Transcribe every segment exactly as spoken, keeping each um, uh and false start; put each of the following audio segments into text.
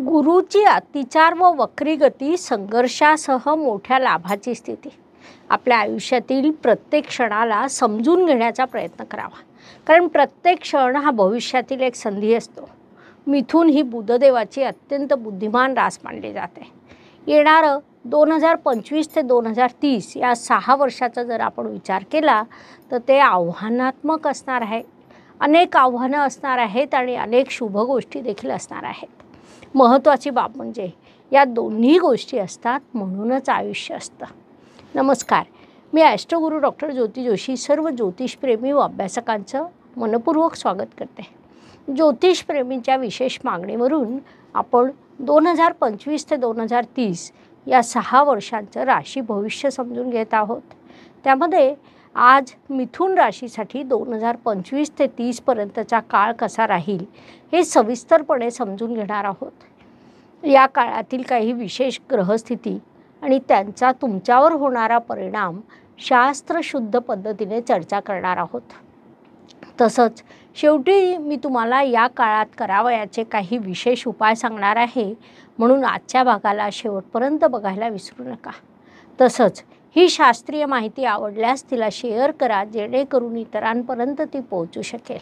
गुरुची अतिचार व वक्री गती, संघर्षासह मोठ्या लाभाची स्थिती. आपल्या आयुष्यातील प्रत्येक क्षणाला समजून घेण्याचा प्रयत्न करावा, कारण प्रत्येक क्षण हा भविष्यातील एक संधी असतो. मिथुन ही बुधदेवाची अत्यंत बुद्धिमान रास मानली जाते. येणारं दोन हजार पंचवीस ते दोन हजार तीस या सहा वर्षाचा जर आपण विचार केला तर ते आव्हानात्मक असणार आहे. अनेक आव्हानं असणार आहेत आणि अनेक शुभ गोष्टी देखील असणार आहेत. महत्त्वाची बाब म्हणजे या दोन्ही गोष्टी असतात म्हणूनच आयुष्य असतं. नमस्कार, मी ॲस्ट्रोगुरू डॉक्टर ज्योती जोशी सर्व ज्योतिषप्रेमी व अभ्यासकांचं मनपूर्वक स्वागत करते. ज्योतिषप्रेमींच्या विशेष मागणीवरून आपण दोन हजार पंचवीस ते दोन हजार तीस या सहा वर्षांचं राशी भविष्य समजून घेत आहोत. त्यामध्ये आज मिथुन राशीसाठी दोन हजार पंचवीस ते तीसपर्यंतचा काळ कसा राहील हे सविस्तरपणे समजून घेणार आहोत. या काळातील काही विशेष ग्रहस्थिती आणि त्यांचा तुमच्यावर होणारा परिणाम शास्त्रशुद्ध पद्धतीने चर्चा करणार आहोत. तसंच शेवटी मी तुम्हाला या काळात करावयाचे काही विशेष उपाय सांगणार आहे, म्हणून आजच्या भागाला शेवटपर्यंत बघायला विसरू नका. तसंच ही शास्त्रीय माहिती आवडल्यास तिला शेअर करा, जेणेकरून इतरांपर्यंत ती पोहोचू शकेल.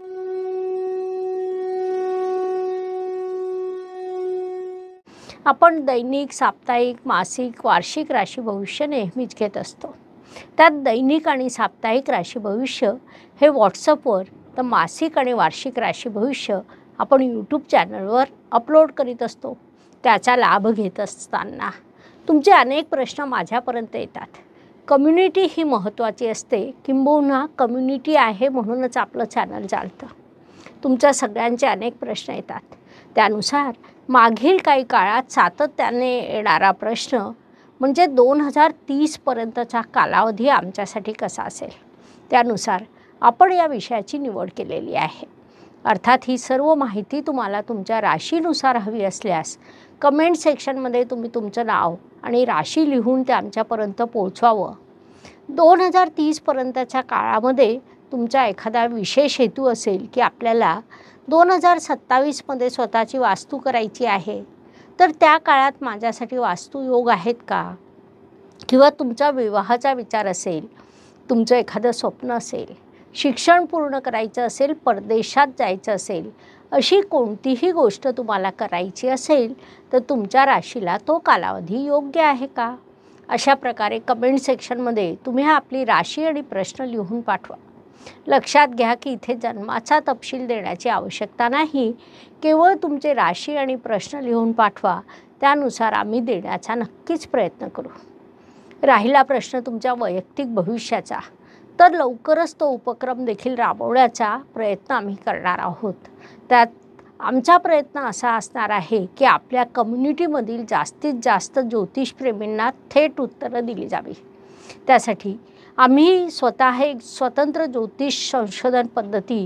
आपण दैनिक, साप्ताहिक, मासिक, वार्षिक राशी भविष्य नेहमीच घेत असतो. त्यात दैनिक आणि साप्ताहिक राशी भविष्य हे व्हॉट्सअपवर, तर मासिक आणि वार्षिक राशी भविष्य आपण यूट्यूब चॅनलवर अपलोड करीत असतो. त्याचा लाभ घेत असताना तुमचे अनेक प्रश्न माझ्यापर्यंत येतात. कम्युनिटी ही महत्त्वाची असते, किंबहुना कम्युनिटी आहे म्हणूनच आपलं चॅनल चालतं. तुमच्या सगळ्यांचे अनेक प्रश्न येतात. त्यानुसार मागील काही काळात सातत्याने येणारा प्रश्न म्हणजे दोन हजार तीसपर्यंतचा कालावधी आमच्यासाठी कसा असेल, त्यानुसार आपण या विषयाची निवड केलेली आहे. अर्थात ही सर्व माहिती तुम्हाला तुमच्या राशीनुसार हवी असल्यास कमेंट सेक्शनमध्ये तुम्ही तुमचं नाव आणि राशी लिहून ते आमच्यापर्यंत पोहोचवावं. दोन हजार तीसपर्यंतच्या काळामध्ये तुमचा एखादा विशेष हेतू असेल की आपल्याला दोन हजार सत्तावीसमध्ये स्वतःची वास्तू करायची आहे, तर त्या काळात माझ्यासाठी वास्तुयोग आहेत का? किंवा तुमचा विवाहाचा विचार असेल, तुमचं एखादं स्वप्न असेल, शिक्षण पूर्ण करायचं असेल, परदेशात जायचं असेल, अशी कोणतीही गोष्ट तुम्हाला करायची असेल तर तुमच्या राशीला तो कालावधी योग्य आहे का? अशा प्रकारे कमेंट सेक्शनमध्ये तुम्ही आपली राशी आणि प्रश्न लिहून पाठवा. लक्षात घ्या की इथे जन्माचा तपशील देण्याची आवश्यकता नाही. केवळ तुमचे राशी आणि प्रश्न लिहून पाठवा, त्यानुसार आम्ही देण्याचा नक्कीच प्रयत्न करू. राहिला प्रश्न तुमच्या वैयक्तिक भविष्याचा, तर लवकरच तो उपक्रम देखील राबवण्याचा प्रयत्न आम्ही करणार आहोत. त्यात आमचा प्रयत्न असा असणार आहे की आपल्या कम्युनिटीमधील जास्तीत जास्त ज्योतिषप्रेमींना थेट उत्तरं दिली जावी. त्यासाठी आम्ही स्वतः एक स्वतंत्र ज्योतिष संशोधन पद्धती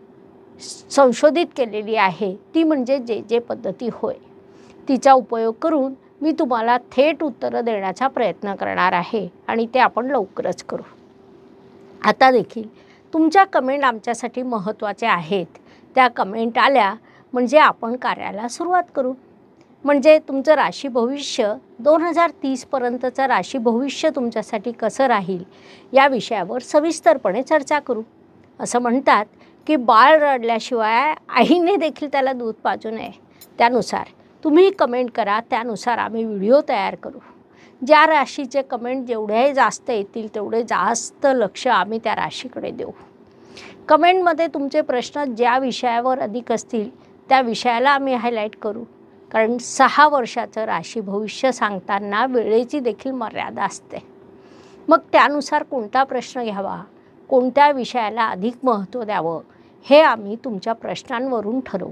संशोधित केलेली आहे, ती म्हणजे जे जे पद्धती होय. तिचा उपयोग करून मी तुम्हाला थेट उत्तरं देण्याचा प्रयत्न करणार आहे आणि ते आपण लवकरच करू. आता देखील तुमच्या कमेंट आमच्यासाठी महत्त्वाच्या आहेत. त्या कमेंट आल्या म्हणजे आपण कार्याला सुरुवात करू. म्हणजे तुमचं राशी भविष्य दोन हजार तीसपर्यंतचं राशी भविष्य तुमच्यासाठी कसं राहील या विषयावर सविस्तरपणे चर्चा करू. असं म्हणतात की बाळ रडल्याशिवाय आईने देखील त्याला दूध पाजू नये. त्यानुसार तुम्ही कमेंट करा, त्यानुसार आम्ही व्हिडिओ तयार करू. ज्या राशीचे कमेंट जेवढे जास्त येतील तेवढे जास्त लक्ष आम्ही त्या राशीकडे देऊ. कमेंटमध्ये तुमचे प्रश्न ज्या विषयावर अधिक असतील त्या विषयाला आम्ही हायलाईट करू, कारण सहा वर्षाचं राशी भविष्य सांगताना वेळेची देखील मर्यादा असते. मग त्यानुसार कोणता प्रश्न घ्यावा, कोणत्या विषयाला अधिक महत्त्व द्यावं हे आम्ही तुमच्या प्रश्नांवरून ठरवू.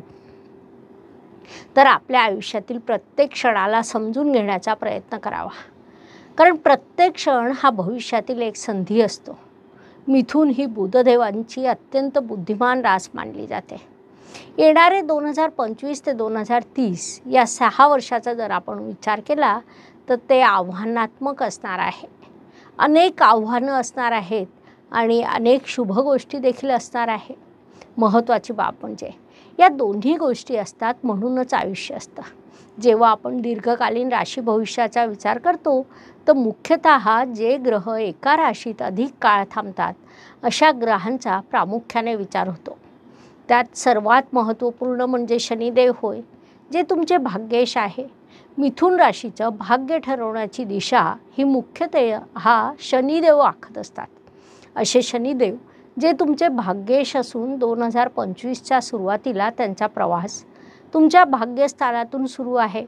तर आपल्या आयुष्यातील प्रत्येक क्षणाला समजून घेण्याचा प्रयत्न करावा, कारण प्रत्येक क्षण हा भविष्यातील एक संधी असतो. मिथुन ही बुधदेवांची अत्यंत बुद्धिमान रास मानली जाते. येणारे दोन हजार पंचवीस ते दोन हजार तीस या सहा वर्षाचा जर आपण विचार केला तर ते आव्हानात्मक असणार आहे. अनेक आव्हानं असणार आहेत आणि अनेक शुभ गोष्टी देखील असणार आहे. महत्त्वाची बाब म्हणजे या दोन्ही गोष्टी असतात म्हणूनच आयुष्य असतं. जेव्हा आपण दीर्घकालीन राशी भविष्याचा विचार करतो तर मुख्यतः जे ग्रह एका राशीत अधिक काळ थांबतात अशा ग्रहांचा प्रामुख्याने विचार होतो. त्यात सर्वात महत्त्वपूर्ण म्हणजे शनिदेव होय, जे तुमचे भाग्येश आहे. मिथुन राशीचं भाग्य ठरवण्याची दिशा ही मुख्यतः हा शनिदेव आखत असतात. असे शनिदेव जे तुमचे भाग्येश असून दोन हजार पंचवीसच्या सुरुवातीला त्यांचा प्रवास तुमच्या भाग्यस्थानातून सुरू आहे.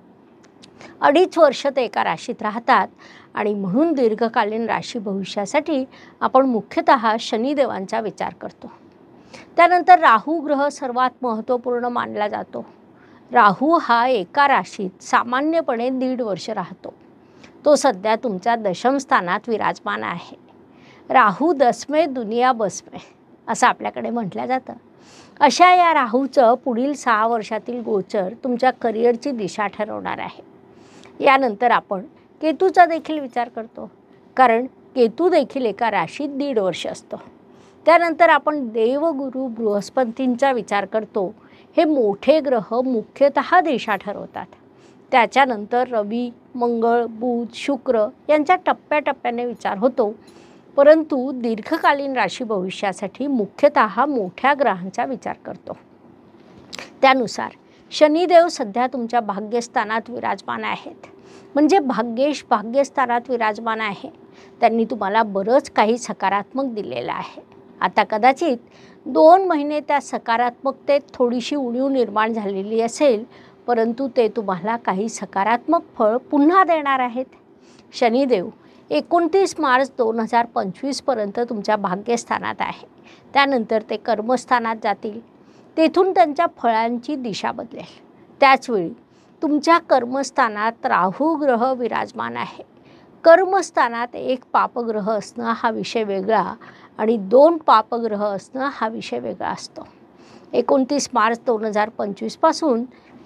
अडीच वर्ष ते एका राशीत राहतात आणि म्हणून दीर्घकालीन राशी भविष्यासाठी आपण मुख्यतः शनिदेवांचा विचार करतो. त्यानंतर राहू ग्रह सर्वात महत्त्वपूर्ण मानला जातो. राहू हा एका राशीत सामान्यपणे दीड वर्ष राहतो. तो सध्या तुमच्या दशम स्थानात विराजमान आहे. राहू दसमे दुनिया बसमे असं आपल्याकडे म्हटलं जातं. अशा या राहूचं पुढील सहा वर्षातील गोचर तुमच्या करिअरची दिशा ठरवणार आहे. यानंतर आपण केतूचा देखील विचार करतो, कारण केतू देखील एका राशीत दीड वर्ष असतो. त्यानंतर आपण देवगुरु बृहस्पतींचा विचार करतो. हे मोठे ग्रह मुख्यतः दिशा ठरवतात. त्याच्यानंतर रवी, मंगळ, बुध, शुक्र यांचा टप्प्याटप्प्याने विचार होतो. परंतु दीर्घकालीन राशी भविष्यासाठी मुख्यतः मोठ्या ग्रहांचा विचार करतो. त्यानुसार शनिदेव सध्या तुमच्या भाग्यस्थानात विराजमान आहेत. म्हणजे भाग्येश भाग्यस्थानात विराजमान आहे. त्यांनी तुम्हाला बरंच काही सकारात्मक दिलेलं आहे. आता कदाचित दोन महिने त्या सकारात्मकतेत थोडीशी उणीव निर्माण झालेली असेल, परंतु ते तुम्हाला काही सकारात्मक फळ पुन्हा देणार आहेत. शनिदेव एकोणतीस मार्च दोन हजार पंचवीसपर्यंत तुमच्या भाग्यस्थानात आहे. त्यानंतर ते कर्मस्थानात जातील. तेथून त्यांच्या फळांची दिशा बदलेल. त्याचवेळी तुमच्या कर्मस्थानात राहू ग्रह विराजमान आहे. कर्मस्थानात एक पापग्रह असणं हा विषय वेगळा आणि दोन पापग्रह असणं हा विषय वेगळा असतो. एकोणतीस मार्च दोन हजार पंचवीसपासून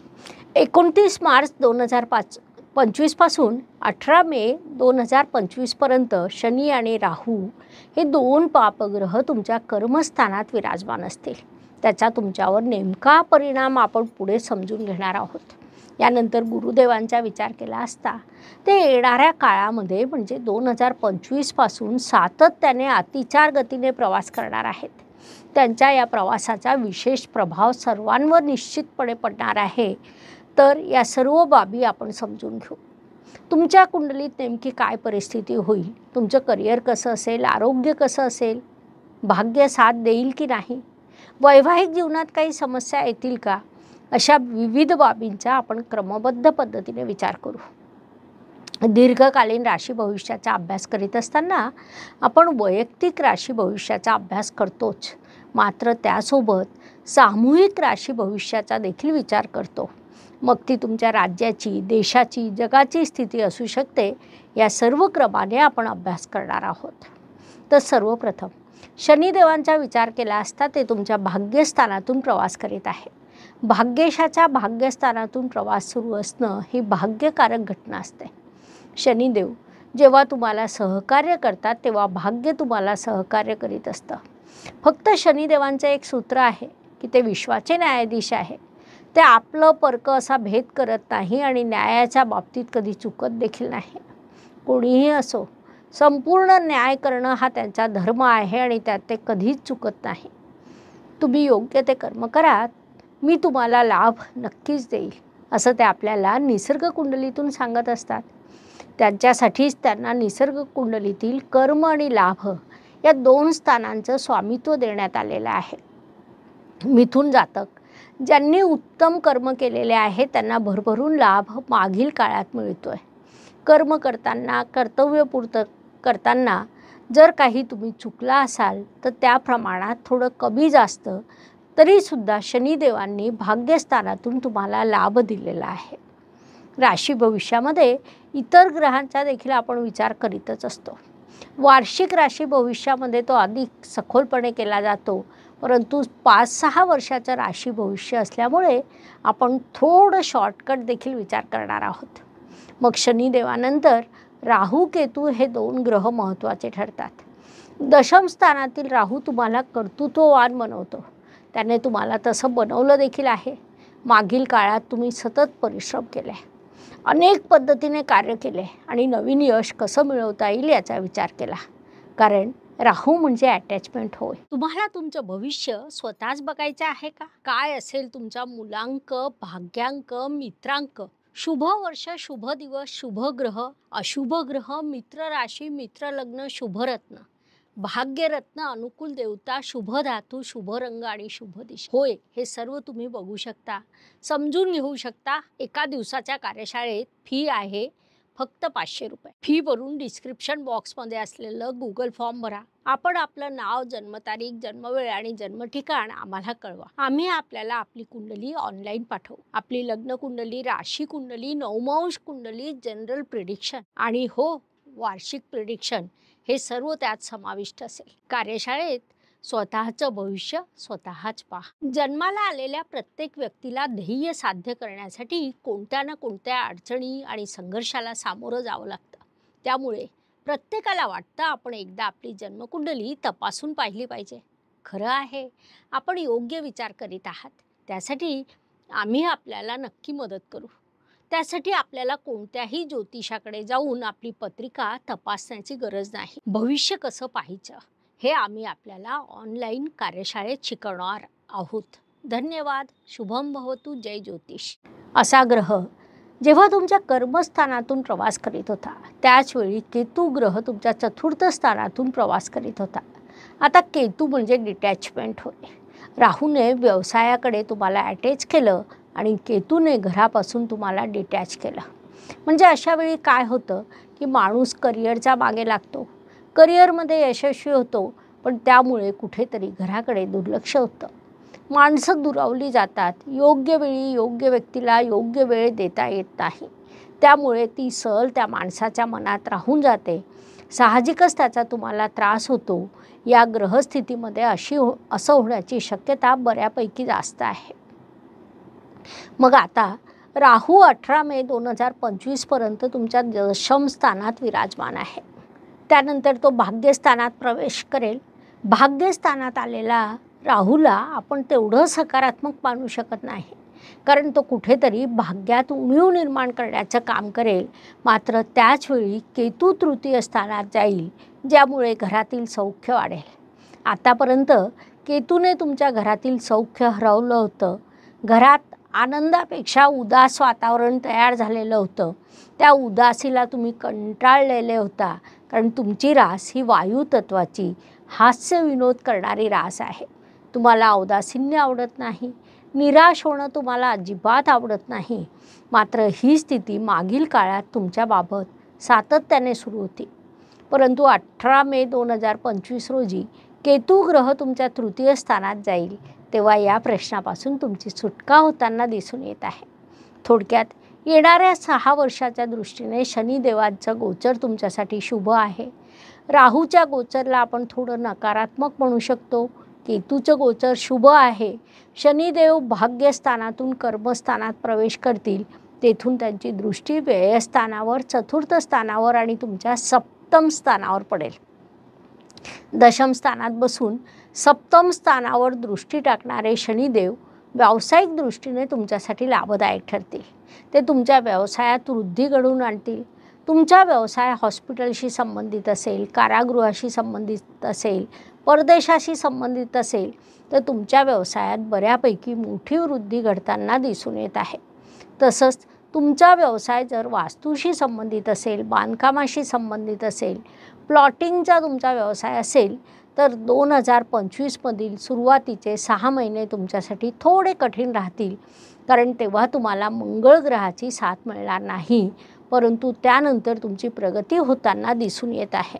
एकोणतीस मार्च दोन हजार पाच पंचवीसपासून अठरा मे दोन हजार पंचवीसपर्यंत शनी आणि राहू हे दोन पापग्रह तुमच्या कर्मस्थानात विराजमान असतील. त्याचा तुमच्यावर नेमका परिणाम आपण पुढे समजून घेणार आहोत. यानंतर गुरुदेवांचा विचार केला असता ते येणाऱ्या काळामध्ये म्हणजे दोन हजार पंचवीसपासून सातत्याने अतिचार गतीने प्रवास करणार आहेत. त्यांच्या या प्रवासाचा विशेष प्रभाव सर्वांवर निश्चितपणे पडणार आहे. तर या सर्व बाबी आपण समजून घेऊ. तुमच्या कुंडलीत नेमकी काय परिस्थिती होईल, तुमचं करिअर कसं असेल, आरोग्य कसं असेल, भाग्य साथ देईल की नाही, वैवाहिक जीवनात काही समस्या येतील का, अशा विविध बाबींचा आपण क्रमबद्ध पद्धतीने विचार करू. दीर्घकालीन राशी भविष्याचा अभ्यास करीत असताना आपण वैयक्तिक राशी भविष्याचा अभ्यास करतोच, मात्र त्यासोबत सामूहिक राशी भविष्याचा देखील विचार करतो. मग ती तुमच्या राज्याची, देशाची, जगाची स्थिती असू शकते. या सर्व क्रमाने आपण अभ्यास करणार आहोत. तर सर्वप्रथम शनिदेवांचा विचार केला असता ते तुमच्या भाग्यस्थानातून प्रवास करीत आहे. भाग्येशाच्या भाग्यस्थानातून प्रवास सुरू असणं ही भाग्यकारक घटना असते. शनिदेव जेव्हा तुम्हाला सहकार्य करतात तेव्हा भाग्य तुम्हाला सहकार्य करीत असतं. फक्त शनिदेवांचं एक सूत्र आहे की ते विश्वाचे न्यायाधीश आहे. ते आपलं परक असा भेद करत नाही आणि न्यायाच्या बाबतीत कधी चुकत देखील नाही. कोणीही असो, संपूर्ण न्याय करणं हा त्यांचा धर्म आहे आणि त्यात ते कधीच चुकत नाही. तुम्ही योग्य ते कर्म करा, मी तुम्हाला लाभ नक्कीच देईल, असं ते आपल्याला निसर्ग कुंडलीतून सांगत असतात. त्यांच्यासाठीच त्यांना निसर्ग कुंडलीतील कर्म आणि लाभ या दोन स्थानांचं स्वामित्व देण्यात आलेलं आहे. मिथुन जातक ज्यांनी उत्तम कर्म केलेले आहे त्यांना भरभरून लाभ मागील काळात मिळतोय. कर्म करताना, कर्तव्यपूर्त करताना जर काही तुम्ही चुकला असाल तर त्या प्रमाणात थोडं कमी जास्त तरीसुद्धा शनिदेवांनी भाग्यस्थानातून तुम्हाला लाभ दिलेला आहे. राशी भविष्यामध्ये इतर ग्रहांचा देखील आपण विचार करीतच असतो. वार्षिक राशी भविष्यामध्ये तो अधिक सखोलपणे केला जातो, परंतु पाच सहा वर्षाचं राशी भविष्य असल्यामुळे आपण थोडं शॉर्टकट देखील विचार करणार आहोत. मग शनिदेवानंतर राहू केतू हे दोन ग्रह महत्त्वाचे ठरतात. दशम स्थानातील राहू तुम्हाला कर्तृत्ववान बनवतो. त्याने तुम्हाला तसं बनवलं देखील आहे. मागील काळात तुम्ही सतत परिश्रम केले, अनेक पद्धतीने कार्य केले आणि नवीन यश कसं मिळवता येईल याचा विचार केला. कारण राहू म्हणजे अटॅचमेंट होय. तुम्हाला तुमचं भविष्य स्वतःच बघायचं आहे का? काय असेल तुमचा मूलांक, भाग्यांक, मित्रांक, शुभ वर्ष, शुभ दिवस, शुभ ग्रह, अशुभ ग्रह, मित्र राशी, मित्र लग्न, शुभरत्न, भाग्यरत्न, अनुकूल देवता, शुभ धातू, शुभ रंग आणि शुभ दिशा. होय, हे सर्व तुम्ही बघू शकता, समजून घेऊ शकता. एका दिवसाच्या कार्यशाळेत फी आहे फक्त पाचशे रुपये. फी भरून डिस्क्रिप्शन बॉक्समध्ये असलेलं गुगल फॉर्म भरा. आपण आपलं नाव, जन्मतारीख, जन्मवेळ आणि जन्मठिकाण आम्हाला कळवा. आम्ही आपल्याला आपली कुंडली ऑनलाईन पाठवू. आपली लग्न कुंडली, राशी कुंडली, नवमांश कुंडली, जनरल प्रिडिक्शन आणि हो वार्षिक प्रिडिक्शन हे सर्व त्यात समाविष्ट असेल. कार्यशाळेत स्वतःचं भविष्य स्वतःच पहा. जन्माला आलेल्या प्रत्येक व्यक्तीला ध्येय साध्य करण्यासाठी कोणत्या ना कोणत्या अडचणी आणि संघर्षाला सामोरं जावं लागतं. त्यामुळे प्रत्येकाला वाटतं आपण एकदा आपली जन्मकुंडली तपासून पाहिली पाहिजे. खरं आहे, आपण योग्य विचार करीत आहात. त्यासाठी आम्ही आपल्याला नक्की मदत करू. त्यासाठी आपल्याला कोणत्याही ज्योतिषाकडे जाऊन आपली पत्रिका तपासण्याची गरज नाही. भविष्य कसं पाहायचं हे आम्ही आपल्याला ऑनलाईन कार्यशाळेत शिकवणार आहोत. धन्यवाद. शुभम भवतु. जय ज्योतिष. असा ग्रह जेव्हा तुमच्या कर्मस्थानातून प्रवास करीत होता त्याचवेळी केतू ग्रह तुमच्या चतुर्थ स्थानातून प्रवास करीत होता. आता केतू म्हणजे डिटॅचमेंट होय. राहूने व्यवसायाकडे तुम्हाला अटॅच केलं आणि केतूने घरापासून तुम्हाला डिटॅच केलं. म्हणजे अशा वेळी काय होतं की माणूस करिअरच्या मागे लागतो, करिअरमध्ये यशस्वी होतो, पण त्यामुळे कुठेतरी घराकडे दुर्लक्ष होतं. माणसं दुरावली जातात. योग्य वेळी योग्य व्यक्तीला योग्य वेळ देता येत नाही. त्यामुळे ती सल त्या माणसाच्या मनात राहून जाते. साहजिकच त्याचा तुम्हाला त्रास होतो. या ग्रहस्थितीमध्ये अशी हो असं होण्याची शक्यता बऱ्यापैकी जास्त आहे. मग आता राहू अठरा मे दोन हजार पंचवीसपर्यंत तुमच्या दशम स्थानात विराजमान आहे. त्यानंतर तो भाग्यस्थानात प्रवेश करेल. भाग्यस्थानात आलेला राहूला आपण तेवढं सकारात्मक मानू शकत नाही, कारण तो कुठेतरी भाग्यात उणीव निर्माण करण्याचं काम करेल. मात्र त्याचवेळी केतू तृतीय स्थानात जाईल, ज्यामुळे घरातील सौख्य वाढेल. आतापर्यंत केतूने तुमच्या घरातील सौख्य हरवलं होतं. घरात आनंदापेक्षा उदास वातावरण तयार झालेलं होतं. त्या उदासीला तुम्ही कंटाळलेले होता, कारण तुमची रास ही वायू तत्वाची हास्य विनोद करणारी रास आहे. तुम्हाला औदासिन्य आवडत नाही, निराश होणं तुम्हाला अजिबात आवडत नाही. मात्र ही स्थिती मागील काळात तुमच्याबाबत सातत्याने सुरू होती. परंतु अठरा मे दोन हजार पंचवीस रोजी केतू ग्रह तुमच्या तृतीय स्थानात जाईल, तेव्हा या प्रश्नापासून तुमची सुटका होताना दिसून येत आहे. थोडक्यात येणाऱ्या सहा वर्षाच्या दृष्टीने शनिदेवांचं गोचर तुमच्यासाठी शुभ आहे. राहूच्या गोचरला आपण थोडं नकारात्मक म्हणू शकतो. केतूचं गोचर शुभ आहे. शनिदेव भाग्यस्थानातून कर्मस्थानात प्रवेश करतील. तेथून त्यांची दृष्टी व्ययस्थानावर, चतुर्थ स्थानावर आणि तुमच्या सप्तम स्थानावर पडेल. दशम स्थानात बसून सप्तम स्थानावर दृष्टी टाकणारे शनिदेव व्यावसायिक दृष्टीने तुमच्यासाठी लाभदायक ठरतील. ते तुमच्या व्यवसायात वृद्धी घडवून आणतील. तुमचा व्यवसाय हॉस्पिटलशी संबंधित असेल, कारागृहाशी संबंधित असेल, परदेशाशी संबंधित असेल, तर तुमच्या व्यवसायात बऱ्यापैकी मोठी वृद्धी घडताना दिसून येत आहे. तसंच तुमचा व्यवसाय जर वास्तूशी संबंधित असेल, बांधकामाशी संबंधित असेल, प्लॉटिंगचा तुमचा व्यवसाय असेल, तर दोन हजार पंचवीसमधील सुरुवातीचे सहा महिने तुमच्यासाठी थोडे कठीण राहतील. कारण तेव्हा तुम्हाला मंगळ ग्रहाची साथ मिळणार नाही, परंतु त्यानंतर तुमची प्रगती होताना दिसून येत आहे.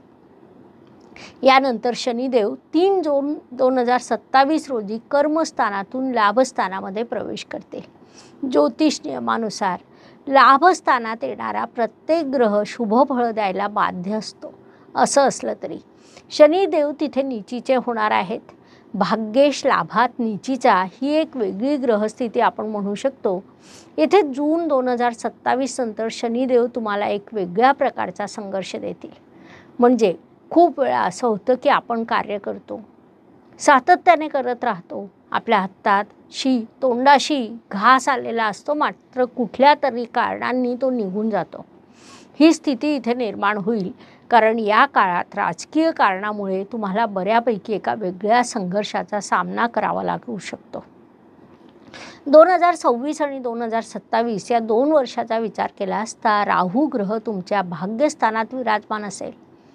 यानंतर शनिदेव तीन जून दोन हजार सत्तावीस रोजी कर्मस्थानातून लाभस्थानामध्ये प्रवेश करते. ज्योतिष नियमानुसार लाभस्थानात येणारा प्रत्येक ग्रह शुभ फळ द्यायला बाध्य असतो. असं असलं तरी शनिदेव तिथे नीचीचे होणार आहेत. भाग्येश लाभात नीचीचा ही एक वेगळी ग्रहस्थिती आपण म्हणू शकतो. येथे जून दोन हजार सत्तावीस नंतर शनिदेव तुम्हाला एक वेगळ्या प्रकारचा संघर्ष देतील. म्हणजे खूप वेळा असं होतं की आपण कार्य करतो, सातत्याने करत राहतो, आपल्या हातात शी तोंडाशी घास आलेला असतो, मात्र कुठल्या तरी कारणांनी तो निघून जातो. ही स्थिती इथे निर्माण होईल, कारण या काळात राजकीय कारणामुळे तुम्हाला बऱ्यापैकी एका वेगळ्या संघर्षाचा सामना करावा लागू शकतो. दोन हजार सव्वीस आणि दोन हजार सत्तावीस या दोन वर्षाचा विचार केला असता राहू ग्रह तुमच्या भाग्यस्थानात विराजमान असेल.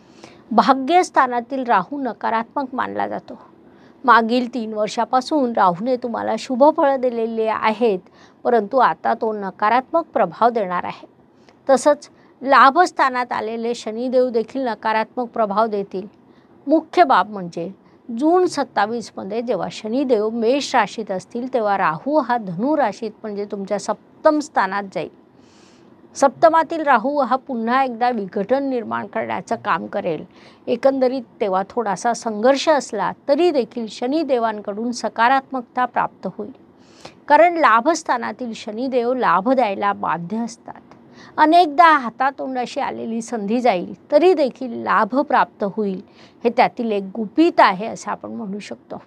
भाग्यस्थानातील राहू नकारात्मक मानला जातो. मागील तीन वर्षापासून राहूने तुम्हाला शुभ फळं दिलेली आहेत, परंतु आता तो नकारात्मक प्रभाव देणार आहे. तसंच लाभस्थानात आलेले शनिदेव देखील नकारात्मक प्रभाव देतील. मुख्य बाब म्हणजे जून सत्तावीसमध्ये जेव्हा शनिदेव मेष राशीत असतील तेव्हा राहू हा धनु राशीत म्हणजे तुमच्या सप्तम स्थानात जाईल. सप्तमातील राहू हा पुन्हा एकदा विघटन निर्माण करण्याचं काम करेल. एकंदरीत तेव्हा थोडासा संघर्ष असला तरी देखील शनिदेवांकडून सकारात्मकता प्राप्त होईल, कारण लाभस्थानातील शनिदेव लाभ द्यायला बाध्य असतात. अनेकदा हातातोंडाशी आलेली संधी जाईल तरी देखील लाभ प्राप्त होईल, हे त्यातील एक गुपित आहे असं आपण म्हणू शकतो.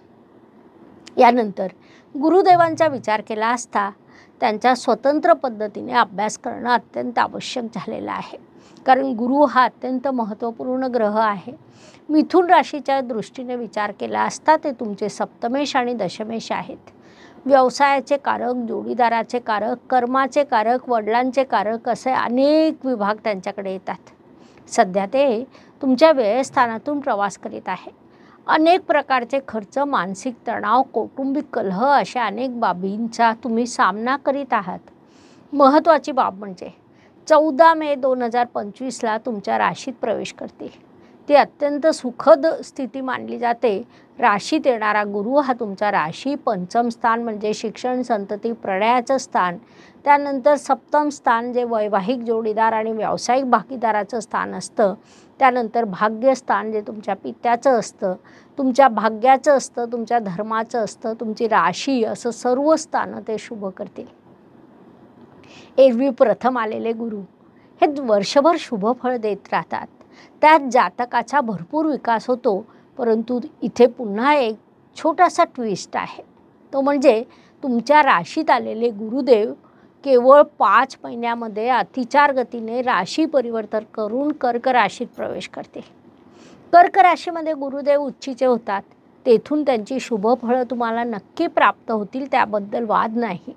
यानंतर गुरुदेवांचा विचार केला असता त्यांच्या स्वतंत्र पद्धतीने अभ्यास करणं अत्यंत आवश्यक झालेलं आहे, कारण गुरु हा अत्यंत महत्त्वपूर्ण ग्रह आहे. मिथुन राशीच्या दृष्टीने विचार केला असता ते तुमचे सप्तमेश आणि दशमेश आहेत. व्यवसायाचे कारक, जोडीदाराचे कारक, कर्माचे कारक, वडिलांचे कारक असे अनेक विभाग त्यांच्याकडे येतात. सध्या ते तुमच्या व्ययस्थानातून प्रवास करीत आहे. अनेक प्रकारचे खर्च, मानसिक तणाव, कौटुंबिक कलह अशा अनेक बाबींचा तुम्ही सामना करीत आहात. महत्त्वाची बाब म्हणजे चौदा मे दोन हजार पंचवीसला तुमच्या राशीत प्रवेश करतील. ती अत्यंत सुखद स्थिती मानली जाते. राशीत येणारा गुरु हा तुमचा राशी पंचम स्थान म्हणजे शिक्षण, संतती, प्रणयाचं स्थान, त्यानंतर सप्तम स्थान जे वैवाहिक जोडीदार आणि व्यावसायिक भागीदाराचं स्थान असतं, त्यानंतर भाग्यस्थान जे तुमच्या पित्याचं असतं, तुमच्या भाग्याचं असतं, तुमच्या धर्माचं असतं, तुमची राशी, असं सर्व स्थानं ते शुभ करतील. एरवी प्रथम आलेले गुरु हे वर्षभर शुभ फळ देत राहतात. त्यात जातकाचा भरपूर विकास होतो, परंतु इथे पुन्हा एक छोटासा ट्विस्ट आहे. तो म्हणजे तुमच्या राशीत आलेले गुरुदेव केवळ पाच महिन्यामध्ये अतिचार गतीने राशी परिवर्तन करून कर्क राशीत प्रवेश करतील. कर्क राशीमध्ये गुरुदेव उच्चीचे होतात, तेथून त्यांची शुभ फळं तुम्हाला नक्की प्राप्त होतील, त्याबद्दल वाद नाही.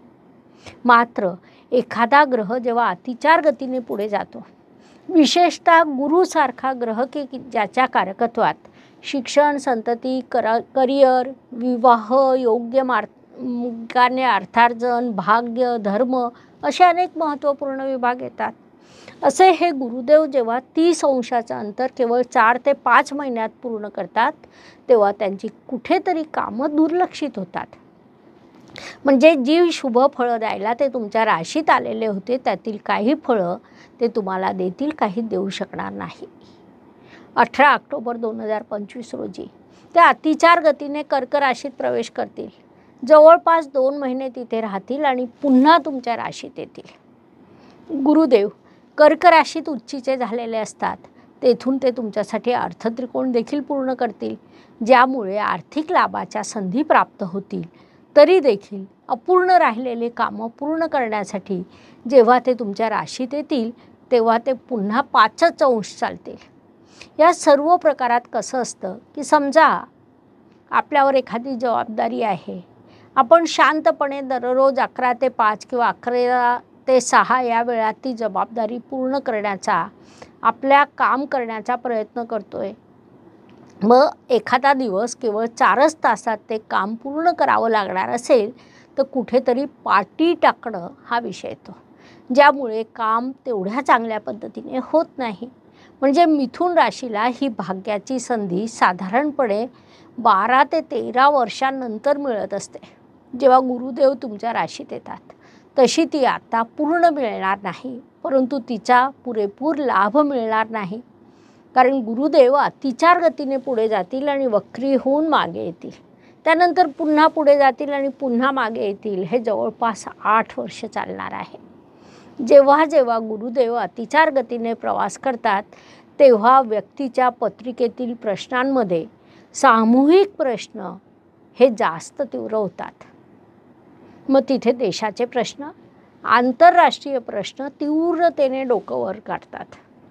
मात्र एखादा ग्रह जेव्हा अतिचार गतीने पुढे जातो, विशेषतः गुरुसारखा ग्रह की ज्याच्या कारकत्वात शिक्षण, संतती, करा करिअर, विवाह, योग्य मार्गाने अर्थार्जन, भाग्य, धर्म असे अनेक महत्त्वपूर्ण विभाग येतात. असे हे गुरुदेव जेव्हा तीस अंशाचं अंतर केवळ चार ते पाच महिन्यात पूर्ण करतात, तेव्हा त्यांची कुठेतरी कामं दुर्लक्षित होतात. म्हणजे जी शुभ फळं द्यायला ते तुमच्या राशीत आलेले होते, त्यातील काही फळं ते तुम्हाला देतील, काही देऊ शकणार नाही. अठरा ऑक्टोबर दोन हजार पंचवीस रोजी ते अतिचार गतीने कर्क राशीत प्रवेश करतील. जवळपास दोन महिने तिथे राहतील आणि पुन्हा तुमच्या राशीत येतील. गुरुदेव कर्क राशीत उच्चीचे झालेले असतात, तेथून ते तुमच्यासाठी अर्थत्रिकोण देखील पूर्ण करतील, ज्यामुळे आर्थिक लाभाच्या संधी प्राप्त होतील. तरी देखील अपूर्ण राहिलेले कामं पूर्ण करण्यासाठी जेव्हा ते तुमच्या राशीत येतील, तेव्हा ते पुन्हा पाचच अंश चालतील. या सर्व प्रकारात कसं असतं की समजा आपल्यावर एखादी जबाबदारी आहे, आपण शांतपणे दररोज अकरा ते पाच किंवा अकरा ते सहा या वेळात ती जबाबदारी पूर्ण करण्याचा, आपल्या काम करण्याचा प्रयत्न करतोय. मग एखादा दिवस केवळ चारच तासात ते काम पूर्ण करावं लागणार असेल तर कुठेतरी पाठी टाकणं हा विषय येतो, ज्यामुळे काम तेवढ्या चांगल्या पद्धतीने होत नाही. म्हणजे मिथुन राशीला ही भाग्याची संधी साधारणपणे बारा ते तेरा वर्षांनंतर मिळत असते. जेव्हा गुरुदेव तुमच्या राशीत येतात, तशी ती आता पूर्ण मिळणार नाही, परंतु तिचा पुरेपूर लाभ मिळणार नाही, कारण गुरुदेव अतिचार गतीने पुढे जातील आणि वक्री होऊन मागे येतील. त्यानंतर पुन्हा पुढे जातील आणि पुन्हा मागे येतील. हे जवळपास आठ वर्ष चालणार आहे. जेव्हा जेव्हा गुरुदेव अतिचार गतीने प्रवास करतात, तेव्हा व्यक्तीच्या पत्रिकेतील प्रश्नांमध्ये सामूहिक प्रश्न हे जास्त तीव्र होतात. मग तिथे देशाचे प्रश्न, आंतरराष्ट्रीय प्रश्न तीव्रतेने डोकं वर काढतात.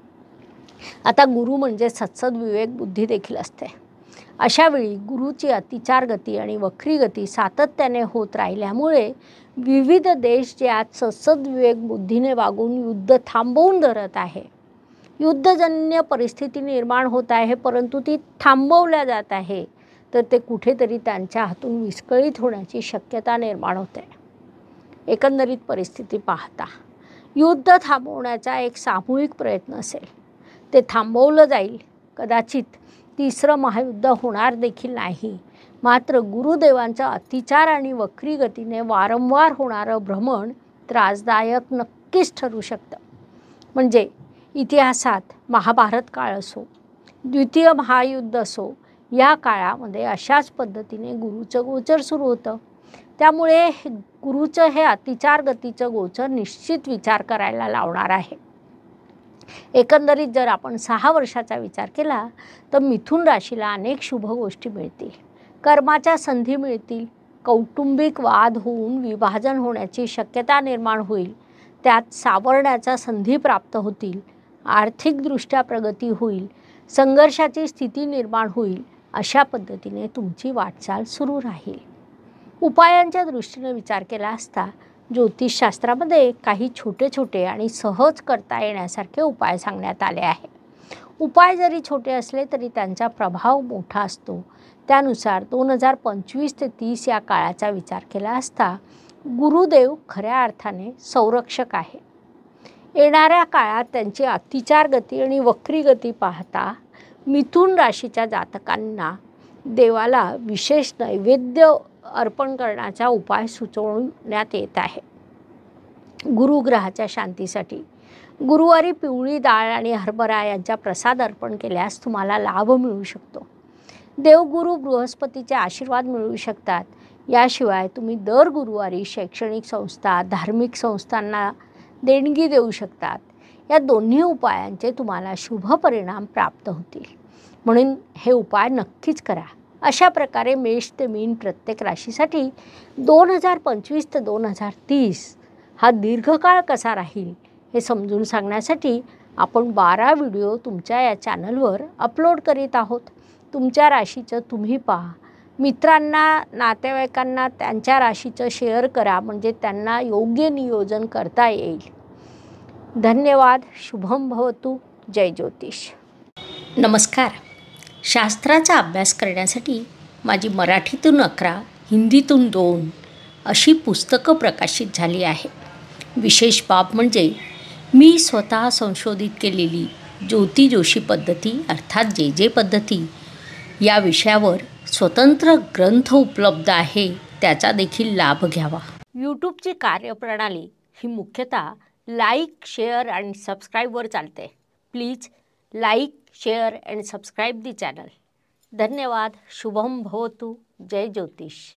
आता गुरु म्हणजे सत्सद विवेक बुद्धी देखील असते. अशा वेळी गुरुची अतिचार गती आणि वक्री गती सातत्याने होत राहिल्यामुळे विविध देश जे आज सत्सद विवेक बुद्धीने वागून युद्ध थांबवून धरत आहे, युद्धजन्य परिस्थिती निर्माण होत आहे, परंतु ती थांबवल्या जात आहे, तर ते कुठेतरी त्यांच्या हातून विस्कळीत होण्याची शक्यता निर्माण होते. एकंदरीत परिस्थिती पाहता युद्ध थांबवण्याचा एक सामूहिक प्रयत्न असेल. ते थांबवलं जाईल. कदाचित तिसरं महायुद्ध होणार देखील नाही. मात्र गुरुदेवांचा अतिचार आणि वक्री गतीने वारंवार होणारं भ्रमण त्रासदायक नक्कीच ठरू शकतं. म्हणजे इतिहासात महाभारत काळ असो, द्वितीय महायुद्ध असो, या काळामध्ये अशाच पद्धतीने गुरुचं गोचर सुरू होतं. त्यामुळे गुरुचं हे अतिचार गतीचं गोचर निश्चित विचार करायला लावणार आहे. एकंदरीत जर आपण सहा वर्षाचा विचार केला तर मिथुन राशीला अनेक शुभ गोष्टी मिळतील. कर्माच्या संधी मिळतील. कौटुंबिक वाद होऊन विभाजन होण्याची शक्यता निर्माण होईल. त्यात सावरण्याच्या संधी प्राप्त होतील. आर्थिकदृष्ट्या प्रगती होईल. संघर्षाची स्थिती निर्माण होईल. अशा पद्धतीने तुमची वाटचाल सुरू राहील. उपायांच्या दृष्टीने विचार केला असता ज्योतिषशास्त्रामध्ये काही छोटे छोटे आणि सहज करता येण्यासारखे उपाय सांगण्यात आले आहे. उपाय जरी छोटे असले तरी त्यांचा प्रभाव मोठा असतो. त्यानुसार दोन हजार पंचवीस ते तीस या काळाचा विचार केला असता गुरुदेव खऱ्या अर्थाने संरक्षक आहे. येणाऱ्या काळात त्यांची अतिचार गती आणि वक्री गती पाहता मिथुन राशीच्या जातकांना देवाला विशेष नैवेद्य अर्पण करण्याचा उपाय सुचवण्यात येत आहे. गुरुग्रहाच्या शांतीसाठी गुरुवारी पिवळी डाळ आणि हरभरा यांचा प्रसाद अर्पण केल्यास तुम्हाला लाभ मिळू शकतो. देवगुरु बृहस्पतीचे आशीर्वाद मिळू शकतात. याशिवाय तुम्ही दर गुरुवारी शैक्षणिक संस्था, धार्मिक संस्थांना देणगी देऊ शकतात. या दोन्ही उपायांचे तुम्हाला शुभ परिणाम प्राप्त होतील. म्हणून हे उपाय नक्कीच करा. अशा प्रकारे मेष ते मीन प्रत्येक राशीसाठी दोन हजार पंचवीस ते दोन हजार तीस हा दीर्घकाळ कसा राहील हे समजून सांगण्यासाठी आपण बारा व्हिडिओ तुमच्या या चॅनलवर अपलोड करीत आहोत. तुमच्या राशीचं तुम्ही पहा. मित्रांना, नातेवाईकांना त्यांच्या राशीचं शेअर करा, म्हणजे त्यांना योग्य नियोजन करता येईल. धन्यवाद. शुभम भवतु. जय ज्योतिष. नमस्कार. शास्त्राचा अभ्यास करण्यासाठी माझी मराठीतून अकरा, हिंदीतून दोन अशी पुस्तकं प्रकाशित झाली आहे. विशेष बाब म्हणजे मी स्वतः संशोधित केलेली ज्योती जोशी पद्धती अर्थात जे जे पद्धती या विषयावर स्वतंत्र ग्रंथ उपलब्ध आहे. त्याचा देखील लाभ घ्यावा. यूट्यूबची कार्यप्रणाली ही मुख्यतः लाईक, शेअर आणि सबस्क्राईबवर चालते. Please like, share and subscribe the channel. धन्यवाद. शुभम भवतु. जय ज्योतिष.